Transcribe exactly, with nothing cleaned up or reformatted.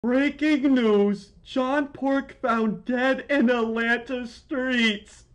Breaking news! John Pork found dead in Atlanta streets!